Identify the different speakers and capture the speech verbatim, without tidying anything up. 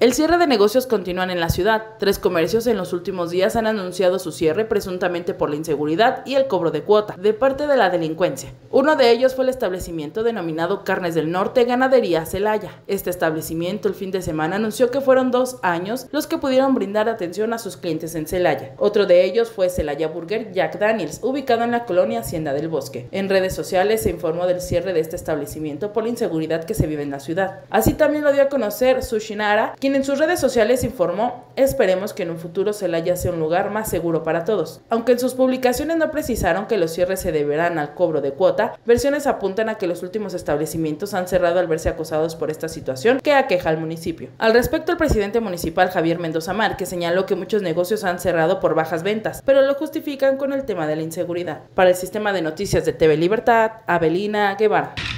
Speaker 1: El cierre de negocios continúan en la ciudad. Tres comercios en los últimos días han anunciado su cierre presuntamente por la inseguridad y el cobro de cuota de parte de la delincuencia. Uno de ellos fue el establecimiento denominado Carnes del Norte Ganadería Celaya. Este establecimiento el fin de semana anunció que fueron dos años los que pudieron brindar atención a sus clientes en Celaya. Otro de ellos fue Celaya Burger Jack Daniels, ubicado en la colonia Hacienda del Bosque. En redes sociales se informó del cierre de este establecimiento por la inseguridad que se vive en la ciudad. Así también lo dio a conocer Sushi Nara, quien en sus redes sociales informó: esperemos que en un futuro Celaya sea un lugar más seguro para todos. Aunque en sus publicaciones no precisaron que los cierres se deberán al cobro de cuota, versiones apuntan a que los últimos establecimientos han cerrado al verse acosados por esta situación que aqueja al municipio. Al respecto, el presidente municipal Javier Mendoza Márquez señaló que muchos negocios han cerrado por bajas ventas, pero lo justifican con el tema de la inseguridad. Para el sistema de noticias de T V Libertad, Abelina Guevara.